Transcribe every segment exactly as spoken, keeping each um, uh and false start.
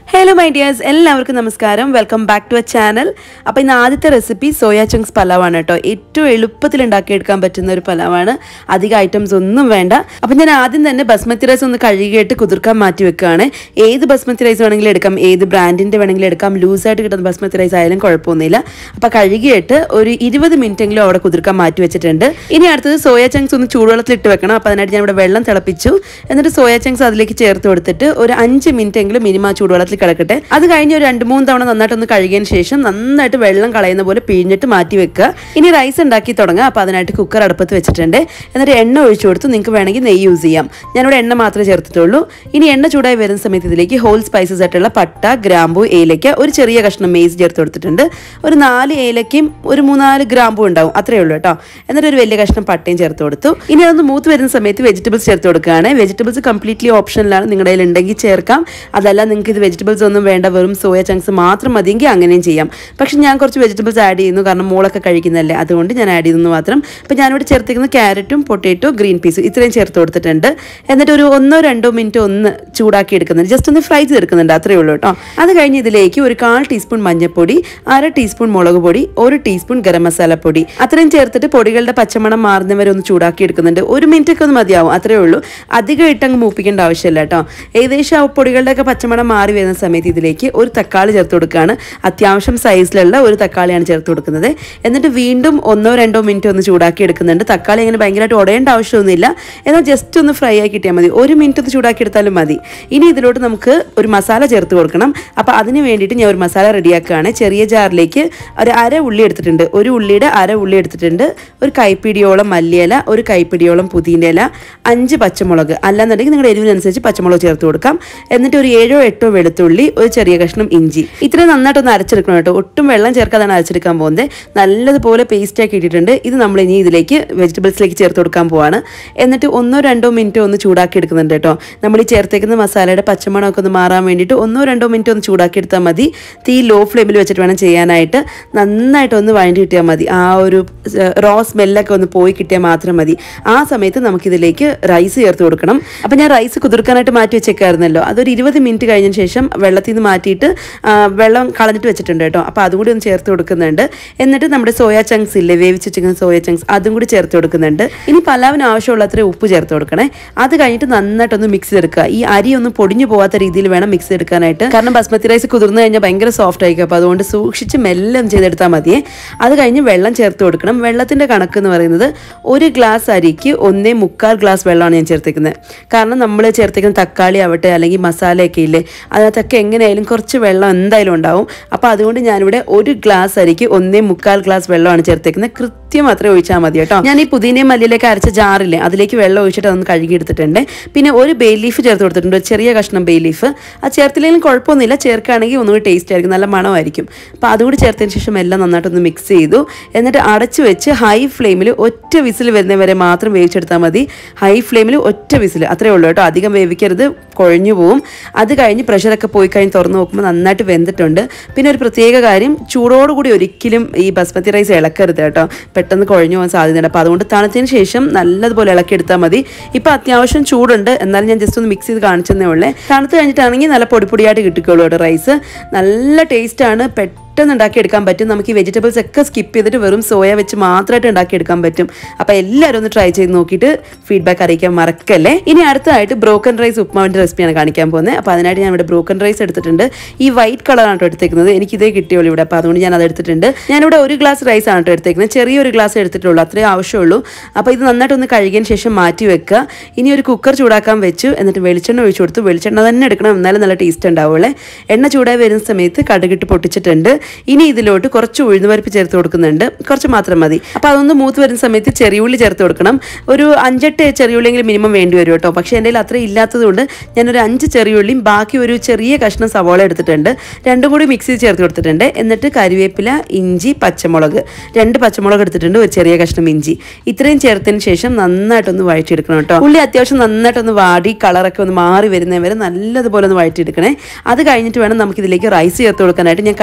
Hello my dears, എല്ലാവർക്കും നമസ്കാരം. Welcome back to a channel. അപ്പോൾ ഇന്ന് ആദ്യത്തെ റെസിപ്പി സോയ ചങ്ക്സ് പലാവാണ് കേട്ടോ. ഏറ്റവും എളുപ്പത്തിൽ ഉണ്ടാക്കി എടുക്കാൻ പറ്റുന്ന ഒരു പലാവാണ്. അധിക ഐറ്റംസ് ഒന്നും വേണ്ട. അപ്പോൾ ഞാൻ ആദ്യം തന്നെ ബസ്മതി റൈസ് ഒന്ന് കഴുകിയിട്ട് കുതിർക്കാൻ മാറ്റി വെക്കുകയാണ്. ഏത് ബസ്മതി റൈസ് വേണമെങ്കിലും എടുക്കാം, ഏത് ബ്രാൻഡിന്റെ വേണമെങ്കിലും എടുക്കാം. ലൂസ് ആയിട്ട് കിട്ടുന്ന ബസ്മതി റൈസ് ആയാലും കുഴപ്പമൊന്നുമില്ല. അപ്പോൾ കഴുകിയിട്ട് ഒരു ഇരുപത് മിനിറ്റ് എങ്കിലും അവിടെ കുതിർക്കാൻ മാറ്റി വെച്ചിട്ടുണ്ട്. ഇനി അടുത്തത് സോയ ചങ്ക്സ് ഒന്ന് ചൂടുവെള്ളത്തിൽ ഇട്ട് വെക്കണം. അപ്പോൾ അതിനായിട്ട് ഞാൻ ഇവിടെ വെള്ളം തിളപ്പിച്ചു. എന്നിട്ട് സോയ ചങ്ക്സ് അതിലേക്ക് ചേർത്ത് കൊടുത്തിട്ട് ഒരു അഞ്ച് മിനിറ്റ് എങ്കിലും മിനിമം ചൂടുവെള്ളത്തിൽ കിടക്കട്ടെ. അത് കഴിഞ്ഞ് ഒരു രണ്ട് മൂന്ന് തവണ നന്നായിട്ടൊന്ന് കഴുകിയതിന് ശേഷം നന്നായിട്ട് വെള്ളം കളയുന്ന പോലെ പിഴിഞ്ഞിട്ട് മാറ്റി വെക്കുക. ഇനി റൈസ് ഉണ്ടാക്കി തുടങ്ങുക. അപ്പോൾ അതിനായിട്ട് കുക്കർ അടുപ്പത്ത് വെച്ചിട്ടുണ്ട്. എന്നിട്ട് എണ്ണ ഒഴിച്ചു കൊടുത്ത് നിങ്ങൾക്ക് വേണമെങ്കിൽ നെയ്യ് യൂസ് ചെയ്യാം. ഞാനിവിടെ എണ്ണ മാത്രമേ ചേർത്തിട്ടുള്ളൂ. ഇനി എണ്ണ ചൂടായി വരുന്ന സമയത്ത് ഇതിലേക്ക് ഹോൾ സ്പൈസസ് ആയിട്ടുള്ള പട്ട, ഗ്രാമ്പു, ഏലക്ക, ഒരു ചെറിയ കഷ്ണം മേസ് ചേർത്ത് കൊടുത്തിട്ടുണ്ട്. ഒരു നാല് ഏലക്കയും ഒരു മൂന്നാല് ഗ്രാമ്പും ഉണ്ടാവും, അത്രയേ ഉള്ളൂ കേട്ടോ. എന്നിട്ട് ഒരു വലിയ കഷ്ണം പട്ടയും ചേർത്ത് കൊടുത്തു. ഇനി അതൊന്ന് മൂത്ത് വരുന്ന സമയത്ത് വെജിറ്റബിൾസ് ചേർത്ത് കൊടുക്കുകയാണ്. വെജിറ്റബിൾസ് കംപ്ലീറ്റ്ലി ഓപ്ഷനിലാണ്, നിങ്ങളുടെ കയ്യിൽ ഉണ്ടെങ്കിൽ ചേർക്കാം. അതല്ല നിങ്ങൾക്ക് ഇത് വെജിറ്റബിൾസ് ഒന്നും വേണ്ട, വെറും സോയ ചങ്ക്സ് മാത്രം മതിയെങ്കിൽ അങ്ങനെയും ചെയ്യാം. പക്ഷെ ഞാൻ കുറച്ച് വെജിറ്റബിൾസ് ആഡ് ചെയ്യുന്നു, കാരണം മോളൊക്കെ കഴിക്കുന്നതല്ലേ, അതുകൊണ്ട് ഞാൻ ആഡ് ചെയ്യുന്നു മാത്രം. അപ്പോൾ ഞാനിവിടെ ചേർത്തിരിക്കുന്ന ക്യാരറ്റും പൊട്ടേറ്റോ, ഗ്രീൻ പീസ് ഇത്രയും ചേർത്ത് കൊടുത്തിട്ടുണ്ട്. എന്നിട്ട് ഒരു ഒന്നോ രണ്ടോ മിനിറ്റ് ഒന്ന് ചൂടാക്കി എടുക്കുന്നുണ്ട്, ജസ്റ്റ് ഒന്ന് ഫ്രൈ ചെയ്തെടുക്കുന്നുണ്ട്, അത്രയേ ഉള്ളൂ കേട്ടോ. അത് കഴിഞ്ഞ് ഇതിലേക്ക് ഒരു കാൽ ടീസ്പൂൺ മഞ്ഞൾപ്പൊടി, അര ടീസ്പൂൺ മുളക് പൊടി, ഒരു ടീസ്പൂൺ ഗരം മസാല പൊടി അത്രയും ചേർത്തിട്ട് പൊടികളുടെ പച്ചമണം മാറുന്നവരെ ഒന്ന് ചൂടാക്കി എടുക്കുന്നുണ്ട്. ഒരു മിനിറ്റ് ഒക്കെ ഒന്ന് മതിയാവും, അത്രയേ ഉള്ളൂ. അധികം ഇട്ടങ്ങ് മൂപ്പിക്കേണ്ട ആവശ്യമില്ല കേട്ടോ. ഏകദേശം ആ പൊടികളുടെയൊക്കെ പച്ചമണം മാറി വരുന്ന സമയത്ത് ഇതിലേക്ക് ഒരു തക്കാളി ചേർത്ത് കൊടുക്കുകയാണ്. അത്യാവശ്യം സൈസിലുള്ള ഒരു തക്കാളിയാണ് ചേർത്ത് കൊടുക്കുന്നത്. എന്നിട്ട് വീണ്ടും ഒന്നോ രണ്ടോ മിനിറ്റ് ഒന്ന് ചൂടാക്കി എടുക്കുന്നുണ്ട്. തക്കാളി അങ്ങനെ ഭയങ്കരമായിട്ട് ഉടയേണ്ട ആവശ്യമൊന്നുമില്ല, എന്നാൽ ജസ്റ്റ് ഒന്ന് ഫ്രൈ ആക്കി കിട്ടിയാൽ മതി. ഒരു മിനിറ്റ് ഒന്ന് ചൂടാക്കി എടുത്താലും മതി. ഇനി ഇതിലോട്ട് നമുക്ക് ഒരു മസാല ചേർത്ത് കൊടുക്കണം. അപ്പോൾ അതിന് വേണ്ടിയിട്ട് ഞാൻ ഒരു മസാല റെഡിയാക്കുകയാണ്. ചെറിയ ജാറിലേക്ക് ഒരു അര ഉള്ളി എടുത്തിട്ടുണ്ട്, ഒരു ഉള്ളിയുടെ അര ഉള്ളി എടുത്തിട്ടുണ്ട്, ഒരു കൈപ്പിടിയോളം മല്ലിയില, ഒരു കൈപ്പിടിയോളം പുതിന ഇല, അഞ്ച് പച്ചമുളക്, അല്ലാന്നുണ്ടെങ്കിൽ നിങ്ങളുടെ എരിവിനനുസരിച്ച് പച്ചമുളക് ചേർത്ത് കൊടുക്കാം. എന്നിട്ട് ഒരു ഏഴോ എട്ടോ വെളുത്തുള്ളി, ഒരു ചെറിയ കഷ്ണം ഇഞ്ചി, ഇത്രയും നന്നായിട്ടൊന്ന് അരച്ചെടുക്കണം കേട്ടോ. ഒട്ടും വെള്ളം ചേർക്കാതാണ് അരച്ചെടുക്കാൻ പോകുന്നത്. നല്ലതുപോലെ പേസ്റ്റ് ആക്കി ഇട്ടിട്ടുണ്ട്. ഇത് നമ്മൾ ഇനി ഇതിലേക്ക് വെജിറ്റബിൾസിലേക്ക് ചേർത്ത് കൊടുക്കാൻ പോവാണ്. എന്നിട്ട് ഒന്നോ രണ്ടോ മിനിറ്റ് ഒന്ന് ചൂടാക്കി എടുക്കുന്നുണ്ട് കേട്ടോ. നമ്മൾ ഈ ചേർത്തേക്കുന്ന മസാലയുടെ പച്ചമണമൊക്കെ ഒന്ന് മാറാൻ വേണ്ടിയിട്ട് ഒന്നോ രണ്ടോ മിനിറ്റ് ഒന്ന് ചൂടാക്കി എടുത്താൽ മതി. തീ ലോ ഫ്ലെയിമിൽ വെച്ചിട്ട് വേണം ചെയ്യാനായിട്ട്. നന്നായിട്ട് ഒന്ന് വഴണ്ടി കിട്ടിയാൽ മതി. ആ ഒരു റോ സ്മെല്ലൊക്കെ ഒന്ന് പോയി കിട്ടിയാൽ മാത്രം മതി. ആ സമയത്ത് നമുക്കിതിലേക്ക് റൈസ് ചേർത്ത് കൊടുക്കണം. അപ്പം ഞാൻ റൈസ് കുതിർക്കാനായിട്ട് മാറ്റി വെച്ചേക്കായിരുന്നല്ലോ, അതൊരു ഇരുപത് മിനിറ്റ് കഴിഞ്ഞതിന് ശേഷം വെള്ളത്തിൽ നിന്ന് മാറ്റിയിട്ട് വെള്ളം കളഞ്ഞിട്ട് വെച്ചിട്ടുണ്ട് കേട്ടോ. അപ്പോൾ അതും കൂടി ഒന്ന് ചേർത്ത് കൊടുക്കുന്നുണ്ട്. എന്നിട്ട് നമ്മുടെ സോയ ചങ്ക്സ് ഇല്ലേ, വേവിച്ച് വെച്ചിരിക്കുന്ന സോയ ചങ്ക്സ്, അതും കൂടി ചേർത്ത് കൊടുക്കുന്നുണ്ട്. ഇനി പലാവിന് ആവശ്യമുള്ള അത്രയും ഉപ്പ് ചേർത്ത് കൊടുക്കണേ. അത് കഴിഞ്ഞിട്ട് നന്നായിട്ടൊന്ന് മിക്സ് ചെയ്തെടുക്കുക. ഈ അരി ഒന്ന് പൊടിഞ്ഞു പോകാത്ത രീതിയിൽ വേണം മിക്സ് ചെയ്തെടുക്കാനായിട്ട്, കാരണം ബസ്മതി റൈസ് കുതിർന്നു കഴിഞ്ഞാൽ ഭയങ്കര സോഫ്റ്റ് ആയിരിക്കും. അപ്പോൾ അതുകൊണ്ട് സൂക്ഷിച്ച് മെല്ലെ ചെയ്തെടുത്താൽ മതിയേ. അത് കഴിഞ്ഞ് വെള്ളം ചേർത്ത് കൊടുക്കണം. വെള്ളത്തിൻ്റെ കണക്ക് എന്ന് പറയുന്നത് ഒരു ഗ്ലാസ് അരിക്ക് ഒന്നേ മുക്കാൽ ഗ്ലാസ് വെള്ളമാണ് ഞാൻ ചേർത്തിക്കുന്നത്. കാരണം നമ്മൾ ചേർത്തിക്കുന്ന തക്കാളി ആവട്ടെ അല്ലെങ്കിൽ മസാലയൊക്കെ ഇല്ലേ, അതിനകത്തൊക്കെ എങ്ങനെയായാലും കുറച്ച് വെള്ളം എന്തായാലും ഉണ്ടാവും. അപ്പോൾ അതുകൊണ്ട് ഞാനിവിടെ ഒരു ഗ്ലാസ് അരിക്ക് ഒന്നേ മുക്കാൽ ഗ്ലാസ് വെള്ളമാണ് ചേർത്തേക്കുന്നത്. കൃത്യം മാത്രമേ ഒഴിച്ചാൽ മതി കേട്ടോ. ഞാൻ ഈ പുതിനയും മല്ലിയിലേക്ക് അരച്ച ജാറില്ലേ, അതിലേക്ക് വെള്ളം ഒഴിച്ചിട്ട് അതൊന്ന് കഴുകി എടുത്തിട്ടുണ്ട്. പിന്നെ ഒരു ബേ ലീഫ് ചേർത്ത് കൊടുത്തിട്ടുണ്ട്, ഒരു ചെറിയ കഷ്ണം ബേ ലീഫ്. അത് ചേർത്തില്ലെങ്കിലും കുഴപ്പമൊന്നുമില്ല, ചേർക്കുകയാണെങ്കിൽ ഒന്നുകൂടി ടേസ്റ്റ് ആയിരിക്കും, നല്ല മണമായിരിക്കും. അപ്പോൾ അതുകൂടി ചേർത്തതിന് ശേഷം എല്ലാം നന്നായിട്ടൊന്ന് മിക്സ് ചെയ്തു. എന്നിട്ട് അടച്ചു വെച്ച് ഹൈ ഫ്ലെയിമിൽ ഒറ്റ വിസിൽ വരുന്നവരെ മാത്രം വേവിച്ചെടുത്താൽ മതി. ഹൈ ഫ്ലെയിമിൽ ഒറ്റ വിസിൽ, അത്രയേ ഉള്ളൂ കേട്ടോ. അധികം വേവിക്കരുത്, കുഴഞ്ഞു പോവും. അത് കഴിഞ്ഞ് പ്രഷറൊക്കെ പോയി കഴിഞ്ഞ് തുറന്ന് നോക്കുമ്പോൾ നന്നായിട്ട് വെന്തിട്ടുണ്ട്. പിന്നെ ഒരു പ്രത്യേക കാര്യം, ചൂടോടുകൂടി ഒരിക്കലും ഈ ബസ്മതി റൈസ് ഇളക്കരുത് കേട്ടോ, പെട്ടെന്ന് കുഴഞ്ഞു പോകാൻ സാധ്യതയുണ്ട്. അപ്പോൾ അതുകൊണ്ട് തണുത്തതിന് ശേഷം നല്ലതുപോലെ ഇളക്കിയെടുത്താൽ മതി. ഇപ്പോൾ അത്യാവശ്യം ചൂടുണ്ട്, എന്നാലും ഞാൻ ജസ്റ്റ് ഒന്ന് മിക്സ് ചെയ്ത് കാണിച്ചതേ ഉള്ളേ. തണുത്ത് കഴിഞ്ഞിട്ടാണെങ്കിൽ നല്ല പൊടിപ്പൊടിയായിട്ട് കിട്ടിക്കോളൂ കേട്ടോ. റൈസ് നല്ല ടേസ്റ്റാണ്, പെട്ടെന്ന് ഉണ്ടാക്കിയെടുക്കാൻ പറ്റും. നമുക്ക് ഈ വെജിറ്റബിൾസ് ഒക്കെ സ്കിപ്പ് ചെയ്തിട്ട് വെറും സോയ വെച്ച് മാത്രമായിട്ട് ഉണ്ടാക്കിയെടുക്കാൻ പറ്റും. അപ്പോൾ എല്ലാവരും ഒന്ന് ട്രൈ ചെയ്ത് നോക്കിയിട്ട് ഫീഡ്ബാക്ക് അറിയിക്കാൻ മറക്കല്ലേ. ഇനി അടുത്തതായിട്ട് ബ്രോക്കൺ റൈസ് ഉപ്മാവിൻ്റെ റെസിപ്പിയാണ് കാണിക്കാൻ പോകുന്നത്. അപ്പോൾ അതിനായിട്ട് ഞാൻ ഇവിടെ ബ്രോക്കൺ റൈസ് എടുത്തിട്ടുണ്ട്. ഈ വൈറ്റ് കളറാണ് കേട്ടോ എടുത്തേക്കുന്നത്, എനിക്ക് ഇതേ കിട്ടിയുള്ളൂ ഇവിടെ. അപ്പോൾ അതുകൊണ്ട് ഞാൻ അത് എടുത്തിട്ടുണ്ട്. ഞാനിവിടെ ഒരു ഗ്ലാസ് റൈസ് ആണ് കേട്ടോ എടുത്തേക്കുന്നത്, ചെറിയൊരു ഗ്ലാസ് എടുത്തിട്ടുള്ളൂ, അത്രേ ആവശ്യമുള്ളൂ. അപ്പോൾ ഇത് നന്നായിട്ടൊന്ന് കഴുകിയതിന് ശേഷം മാറ്റി വെക്കുക. ഇനി ഒരു കുക്കർ ചൂടാക്കാൻ വെച്ചു. എന്നിട്ട് വെളിച്ചെണ്ണ ഒഴിച്ചു കൊടുത്തു. വെളിച്ചെണ്ണ തന്നെ എടുക്കണം, എന്നാലും നല്ല ടേസ്റ്റ് ഉണ്ടാവുള്ളേ. എണ്ണ ചൂടായി വരുന്ന സമയത്ത് കടുകിട്ട് പൊട്ടിച്ചിട്ടുണ്ട്. ഇനി ഇതിലോട്ട് കുറച്ച് ഉഴുന്നുപരിപ്പ് ചേർത്ത് കൊടുക്കുന്നുണ്ട്, കുറച്ച് മാത്രം മതി. അപ്പോൾ അതൊന്ന് മൂത്ത് വരുന്ന സമയത്ത് ചെറിയുള്ളി ചേർത്ത് കൊടുക്കണം. ഒരു അഞ്ചെട്ട് ചെറിയുള്ളിയെങ്കിലും മിനിമം വേണ്ടി വരും കേട്ടോ. പക്ഷേ എൻ്റെ കയ്യിൽ അത്ര ഇല്ലാത്തതുകൊണ്ട് ഞാനൊരു അഞ്ച് ചെറിയുള്ളിയും ബാക്കി ഒരു ചെറിയ കഷ്ണം സവോള എടുത്തിട്ടുണ്ട്. രണ്ടും കൂടി മിക്സ് ചെയ്ത് ചേർത്ത് കൊടുത്തിട്ടുണ്ട്. എന്നിട്ട് കരിവേപ്പില, ഇഞ്ചി, പച്ചമുളക്, രണ്ട് പച്ചമുളക് എടുത്തിട്ടുണ്ട്, ഒരു ചെറിയ കഷ്ണം ഇഞ്ചി, ഇത്രയും ചേർത്തതിന് ശേഷം നന്നായിട്ടൊന്ന് വഴറ്റിയെടുക്കണം കേട്ടോ. ഉള്ളി അത്യാവശ്യം നന്നായിട്ടൊന്ന് വാടി കളറൊക്കെ ഒന്ന് മാറി വരുന്നവരെ നല്ലതുപോലെ ഒന്ന് വഴറ്റിയെടുക്കണേ. അത് കഴിഞ്ഞിട്ട് വേണം നമുക്കിതിലേക്ക് റൈസ് ചേർത്ത് കൊടുക്കാനായിട്ട്. ഞാൻ കഴുകി മാറ്റി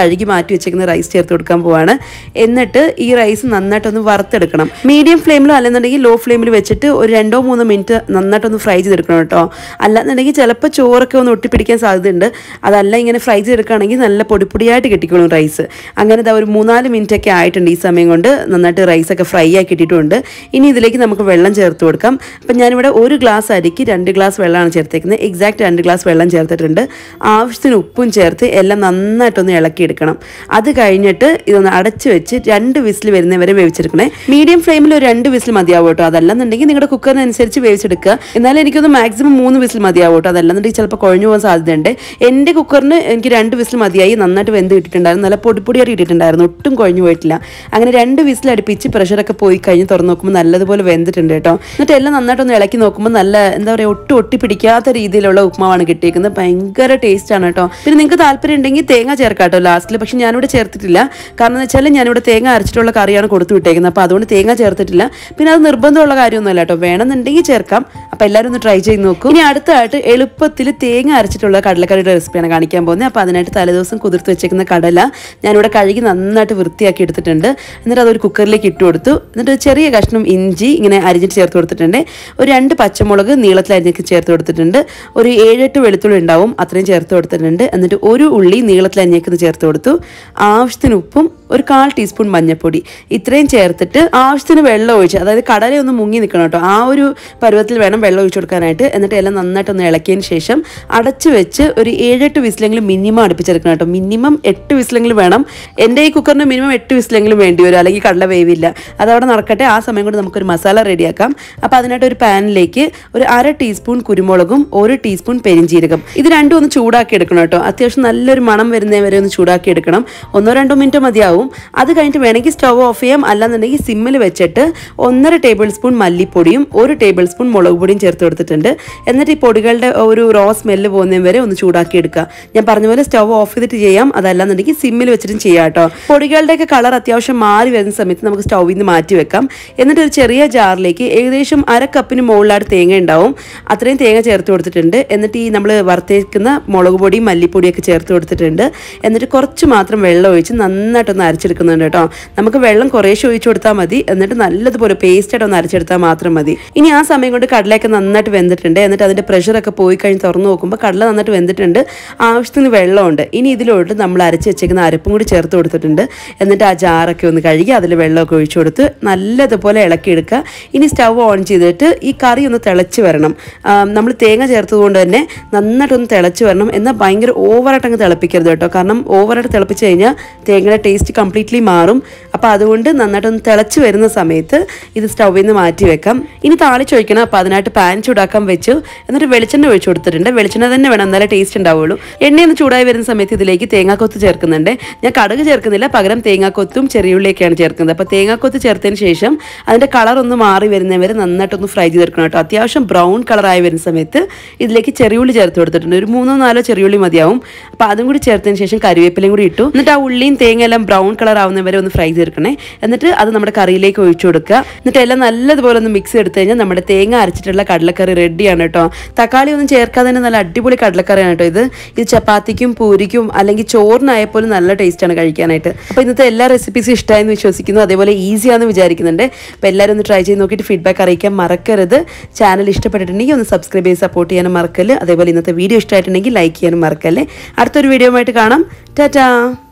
മാറ്റി വെച്ചേക്കുന്ന റൈസ് ചേർത്ത് കൊടുക്കാൻ പോവാണ്. എന്നിട്ട് ഈ റൈസ് നന്നായിട്ടൊന്ന് വറുത്തെടുക്കണം. മീഡിയം ഫ്ലെയിമിലോ അല്ലെന്നുണ്ടെങ്കിൽ ലോ ഫ്ലെയിമിൽ വെച്ചിട്ട് ഒരു രണ്ടോ മൂന്നോ മിനിറ്റ് നന്നായിട്ടൊന്ന് ഫ്രൈ ചെയ്തെടുക്കണം കേട്ടോ. അല്ലാന്നുണ്ടെങ്കിൽ ചിലപ്പോൾ ചോറൊക്കെ ഒന്ന് ഒട്ടിപ്പിടിക്കാൻ സാധ്യതയുണ്ട്. അതല്ല ഇങ്ങനെ ഫ്രൈ ചെയ്തെടുക്കുകയാണെങ്കിൽ നല്ല പൊടിപ്പൊടിയായിട്ട് കിട്ടിക്കോളും റൈസ്. അങ്ങനെ ഇതാ ഒരു മൂന്നാല് മിനിറ്റ് ഒക്കെ ആയിട്ടുണ്ട്. ഈ സമയം കൊണ്ട് നന്നായിട്ട് റൈസൊക്കെ ഫ്രൈ ആക്കി ഇട്ടിട്ടുണ്ട്. ഇനി ഇതിലേക്ക് നമുക്ക് വെള്ളം ചേർത്ത് കൊടുക്കാം. അപ്പം ഞാനിവിടെ ഒരു ഗ്ലാസ് അരിക്ക് രണ്ട് ഗ്ലാസ് വെള്ളമാണ് ചേർത്തേക്കുന്നത്. എക്സാക്ട് രണ്ട് ഗ്ലാസ് വെള്ളം ചേർത്തിട്ടുണ്ട്. ആവശ്യത്തിന് ഉപ്പും ചേർത്ത് എല്ലാം നന്നായിട്ടൊന്ന് ഇളക്കിയെടുക്കണം. അത് കഴിഞ്ഞിട്ട് ഇതൊന്ന് അടച്ച് വെച്ച് രണ്ട് വിസിൽ വരുന്നവരെ വേവിച്ചെടുക്കണേ. മീഡിയം ഫ്ലെയിമിൽ ഒരു രണ്ട് വിസിൽ മതിയാവും കേട്ടോ. അതല്ലെന്നുണ്ടെങ്കിൽ നിങ്ങളുടെ കുക്കറിനനുസരിച്ച് വേവിച്ചെടുക്കുക. എന്നാലും എനിക്കൊന്ന് മാക്സിമം മൂന്ന് വിസിൽ മതിയാവും കേട്ടോ. അതല്ലെന്നുണ്ടെങ്കിൽ ചിലപ്പോൾ കുഴഞ്ഞു പോകാൻ സാധ്യതയുണ്ട്. എൻ്റെ കുക്കറിന് എനിക്ക് രണ്ട് വിസിൽ മതിയായി. നന്നായിട്ട് വെന്ത് കിട്ടിയിട്ടുണ്ടായിരുന്നു. നല്ല പൊടിപ്പൊടിയായിട്ട് ഇട്ടിട്ടുണ്ടായിരുന്നു. ഒട്ടും കുഴഞ്ഞു പോയിട്ടില്ല. അങ്ങനെ രണ്ട് വിസിൽ അടുപ്പിച്ച് പ്രഷറൊക്കെ പോയി കഴിഞ്ഞ് തുറന്ന് നോക്കുമ്പോൾ നല്ലതുപോലെ വെന്തിട്ടുണ്ട് കേട്ടോ. എന്നിട്ട് എല്ലാം നന്നായിട്ടൊന്ന് ഇളക്കി നോക്കുമ്പോൾ നല്ല എന്താ പറയുക ഒട്ടും ഒട്ടി പിടിക്കാത്ത രീതിയിലുള്ള ഉപ്മാവാണ് കിട്ടിയിരിക്കുന്നത്. ഭയങ്കര ടേസ്റ്റ് ആണ് കേട്ടോ. പിന്നെ നിങ്ങൾക്ക് താല്പര്യം ഉണ്ടെങ്കിൽ തേങ്ങ ചേർക്കാം കേട്ടോ ലാസ്റ്റിൽ. പക്ഷെ ഞാനിവിടെ ചേർത്തിട്ടില്ല. കാരണം എന്ന് വെച്ചാൽ ഞാനിവിടെ തേങ്ങ അരച്ചിട്ടുള്ള കറിയാണ് കൊടുത്തു വിട്ടേക്കുന്നത്. അപ്പോൾ അതുകൊണ്ട് തേങ്ങ ചേർത്തിട്ടില്ല. പിന്നെ അത് നിർബന്ധമുള്ള കാര്യമൊന്നുമല്ല കേട്ടോ. വേണമെന്നുണ്ടെങ്കിൽ ചേർക്കാം. അപ്പോൾ എല്ലാവരും ഒന്ന് ട്രൈ ചെയ്ത് നോക്കും. ഇനി അടുത്തായിട്ട് എളുപ്പത്തിൽ തേങ്ങ അരച്ചിട്ടുള്ള കടലക്കറിയുടെ റെസിപ്പിയാണ് കാണിക്കാൻ പോകുന്നത്. അപ്പോൾ അതിനായിട്ട് തലേദിവസം കുതിർത്ത് വെച്ചേക്കുന്ന കടല ഞാനിവിടെ കഴുകി നന്നായിട്ട് വൃത്തിയാക്കി എടുത്തിട്ടുണ്ട്. എന്നിട്ട് അതൊരു കുക്കറിലേക്ക് ഇട്ട് കൊടുത്തു. എന്നിട്ട് ചെറിയ കഷ്ണം ഇഞ്ചി ഇങ്ങനെ അരിഞ്ഞിട്ട് ചേർത്ത് കൊടുത്തിട്ടുണ്ട്. ഒരു രണ്ട് പച്ചമുളക് നീളത്തിൽ അരിഞ്ഞൊക്കെ ചേർത്ത് കൊടുത്തിട്ടുണ്ട്. ഒരു ഏഴെട്ട് വെളുത്തുള്ളി ഉണ്ടാവും, അത്രയും ചേർത്ത് കൊടുത്തിട്ടുണ്ട്. എന്നിട്ട് ഒരു ഉള്ളി നീളത്തിൽ അരിഞ്ഞേക്കുന്നത് ചേർത്ത് കൊടുത്തു. ആവശ്യത്തിന് ഉപ്പും ഒരു കാൽ ടീസ്പൂൺ മഞ്ഞൾപ്പൊടി ഇത്രയും ചേർത്തിട്ട് ആവശ്യത്തിന് വെള്ളം ഒഴിച്ച്, അതായത് കടലയൊന്ന് മുങ്ങി നിൽക്കണം കേട്ടോ. ആ ഒരു പരുവത്തിൽ വേണം വെള്ളം ഒഴിച്ചു കൊടുക്കാനായിട്ട്. എന്നിട്ട് എല്ലാം നന്നായിട്ടൊന്ന് ഇളക്കിയതിന് ശേഷം അടച്ച് വെച്ച് ഒരു ഏഴെട്ട് വിസിലെങ്കിലും മിനിമം അടുപ്പിച്ചെടുക്കണം കേട്ടോ. മിനിമം എട്ട് വിസിലെങ്കിലും വേണം. എൻ്റെ ഈ കുക്കറിന് മിനിമം എട്ട് വിസിലെങ്കിലും വേണ്ടി വരും, അല്ലെങ്കിൽ കടല വേവില്ല. അതവിടെ നടക്കട്ടെ. ആ സമയം കൊണ്ട് നമുക്കൊരു മസാല റെഡിയാക്കാം. അപ്പോൾ അതിനായിട്ട് ഒരു പാനിലേക്ക് ഒരു അര ടീസ്പൂൺ കുരുമുളകും ഒരു ടീസ്പൂൺ പെരിഞ്ജീരകം ഇത് രണ്ടും ഒന്ന് ചൂടാക്കി എടുക്കണം കേട്ടോ. അത്യാവശ്യം നല്ലൊരു മണം വരുന്നവരെ ഒന്ന് ചൂടാക്കി എടുക്കണം. ഒന്നോ രണ്ടോ മിനിറ്റ് മതിയാവും. അത് കഴിഞ്ഞിട്ട് വേണമെങ്കിൽ സ്റ്റവ് ഓഫ് ചെയ്യാം. അല്ലാന്നുണ്ടെങ്കിൽ സിമ്മിൽ വെച്ചിട്ട് ഒന്നര ടേബിൾ സ്പൂൺ മല്ലിപ്പൊടിയും ഒരു ടേബിൾ സ്പൂൺ മുളക് പൊടിയും ചേർത്ത് കൊടുത്തിട്ടുണ്ട്. എന്നിട്ട് ഈ പൊടികളുടെ ഒരു റോ സ്മെല്ല് പോകുന്നതിന് വരെ ഒന്ന് ചൂടാക്കി എടുക്കുക. ഞാൻ പറഞ്ഞ പോലെ സ്റ്റവ് ഓഫ് ചെയ്തിട്ട് ചെയ്യാം. അതല്ലാന്നുണ്ടെങ്കിൽ സിമ്മിൽ വെച്ചിട്ടും ചെയ്യാം കേട്ടോ. പൊടികളുടെയൊക്കെ കളർ അത്യാവശ്യം മാറി വരുന്ന സമയത്ത് നമുക്ക് സ്റ്റൗവിൽ നിന്ന് മാറ്റി വെക്കാം. എന്നിട്ട് ഒരു ചെറിയ ജാറിലേക്ക് ഏകദേശം അര കപ്പിന് മുകളിലായിട്ട് തേങ്ങ ഉണ്ടാവും. അത്രയും തേങ്ങ ചേർത്ത് കൊടുത്തിട്ടുണ്ട്. എന്നിട്ട് ഈ നമ്മൾ വറുത്തേക്കുന്ന മുളക് പൊടിയും മല്ലിപ്പൊടിയൊക്കെ ചേർത്ത് കൊടുത്തിട്ടുണ്ട്. എന്നിട്ട് കുറച്ച് മാത്രം വെള്ളം ഒഴിച്ച് നന്നായിട്ടൊന്ന് അരച്ചെടുക്കുന്നുണ്ട് കേട്ടോ. നമുക്ക് വെള്ളം കുറേശ്ശെ ഒഴിച്ചു കൊടുത്താൽ മതി. എന്നിട്ട് നല്ലതുപോലെ പേസ്റ്റായിട്ട് ഒന്ന് അരച്ചെടുത്താൽ മാത്രം മതി. ഇനി ആ സമയം കൊണ്ട് കടലയൊക്കെ നന്നായിട്ട് വെന്തിട്ടുണ്ട്. എന്നിട്ട് അതിൻ്റെ പ്രഷറൊക്കെ പോയി കഴിഞ്ഞ് തുറന്ന് നോക്കുമ്പോൾ കടല നന്നായിട്ട് വെന്തിട്ടുണ്ട്. ആവശ്യത്തിന് വെള്ളമുണ്ട്. ഇനി ഇതിലോട്ട് നമ്മൾ അരച്ച് വെച്ചേക്കുന്ന അരപ്പും കൂടി ചേർത്ത് കൊടുത്തിട്ടുണ്ട്. എന്നിട്ട് ആ ജാറൊക്കെ ഒന്ന് കഴുകി അതിൽ വെള്ളമൊക്കെ ഒഴിച്ചു കൊടുത്ത് നല്ലതുപോലെ ഇളക്കിയെടുക്കുക. ഇനി സ്റ്റവ് ഓൺ ചെയ്തിട്ട് ഈ കറി ഒന്ന് തിളച്ച് വരണം. നമ്മൾ തേങ്ങ ചേർത്തതുകൊണ്ട് തന്നെ നന്നായിട്ടൊന്ന് തിളച്ച് വരണം. എന്നാൽ ഭയങ്കര ഓവറായിട്ട് അങ്ങ് തിളപ്പിക്കരുത് കേട്ടോ. കാരണം ഓവറായിട്ട് തിളപ്പിച്ച് കഴിഞ്ഞാൽ തേങ്ങയുടെ ടേസ്റ്റ് കംപ്ലീറ്റ്ലി മാറും. അപ്പോൾ അതുകൊണ്ട് നന്നായിട്ടൊന്ന് തിളച്ച് വരുന്ന സമയത്ത് ഇത് സ്റ്റൗവിൽ നിന്ന് മാറ്റി വെക്കാം. ഇനി താളിച്ചൊഴിക്കണം. അപ്പോൾ അതിനായിട്ട് പാൻ ചൂടാക്കാൻ വെച്ചു. എന്നിട്ട് വെളിച്ചെണ്ണ ഒഴിച്ചു കൊടുത്തിട്ടുണ്ട്. വെളിച്ചെണ്ണ തന്നെ വേണം, എന്നാലേ ടേസ്റ്റ് ഉണ്ടാവുള്ളൂ. എണ്ണയൊന്ന് ചൂടായി വരുന്ന സമയത്ത് ഇതിലേക്ക് തേങ്ങാക്കൊത്ത് ചേർക്കുന്നുണ്ട്. ഞാൻ കടുക് ചേർക്കുന്നില്ല, പകരം തേങ്ങാക്കൊത്തും ചെറിയുള്ളിയൊക്കെയാണ് ചേർക്കുന്നത്. അപ്പോൾ തേങ്ങാക്കൊത്ത് ചേർത്തതിന് ശേഷം അതിൻ്റെ കളർ ഒന്ന് മാറി വരുന്നവരെ നന്നായിട്ടൊന്ന് ഫ്രൈ ചെയ്തെടുക്കണം കേട്ടോ. അത്യാവശ്യം ബ്രൗൺ കളറായി വരുന്ന സമയത്ത് ഇതിലേക്ക് ചെറിയുള്ളി ചേർത്ത് കൊടുത്തിട്ടുണ്ട്. ഒരു മൂന്നോ നാലോ ചെറിയുള്ളി മതിയാവും. അപ്പോൾ അതും കൂടി ചേർത്തതിന് ശേഷം കറിവേപ്പിലയും കൂടി ഇട്ടു. എന്നിട്ട് ആ ഉള്ളിയും തേങ്ങയെല്ലാം ബ്രൗൺ കളർ ആവുന്നവരെ ഒന്ന് ഫ്രൈ ചെയ്തെടുക്കണേ. എന്നിട്ട് അത് നമ്മുടെ കറിയിലേക്ക് ഒഴിച്ചു കൊടുക്കുക. എന്നിട്ട് എല്ലാം നല്ലതുപോലെ ഒന്ന് മിക്സ് എടുത്തു കഴിഞ്ഞാൽ നമ്മുടെ തേങ്ങ അരച്ചിട്ടുള്ള കടലക്കറി റെഡിയാണ് കേട്ടോ. തക്കാളി ഒന്നും ചേർക്കാതെ തന്നെ നല്ല അടിപൊളി കടലക്കറിയാണ് കേട്ടോ ഇത്. ഇത് ചപ്പാത്തിക്കും പൂരിക്കും അല്ലെങ്കിൽ ചോറിനായപ്പോലും നല്ല ടേസ്റ്റാണ് കഴിക്കാനായിട്ട്. അപ്പോൾ ഇന്നത്തെ എല്ലാ റെസിപ്പീസും ഇഷ്ടമായെന്ന് വിശ്വസിക്കുന്നു. അതേപോലെ ഈസിയാണെന്ന് വിചാരിക്കുന്നുണ്ട്. അപ്പോൾ എല്ലാവരും ഒന്ന് ട്രൈ ചെയ്ത് നോക്കിയിട്ട് ഫീഡ്ബാക്ക് അറിയിക്കാൻ മറക്കരുത്. ചാനൽ ഇഷ്ടപ്പെട്ടിട്ടുണ്ടെങ്കിൽ ഒന്ന് സബ്സ്ക്രൈബ് ചെയ്ത് സപ്പോർട്ട് ചെയ്യാനും മറക്കല്ല്. അതേപോലെ ഇന്നത്തെ വീഡിയോ ഇഷ്ടമായിട്ടുണ്ടെങ്കിൽ ലൈക്ക് ചെയ്യാനും മറക്കല്ലേ. അടുത്തൊരു വീഡിയോ ആയിട്ട് കാണാം. ടാറ്റാ.